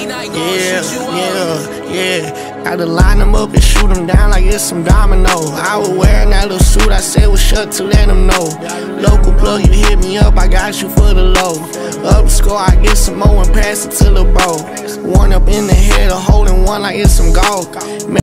Yeah. Gotta line them up and shoot them down like it's some domino. I was wearing that little suit, I said what's up to let them know. Local plug, you hit me up, I got you for the low. Up score, I get some more and pass it to the bro. One up in the head, or holding one like it's some gold.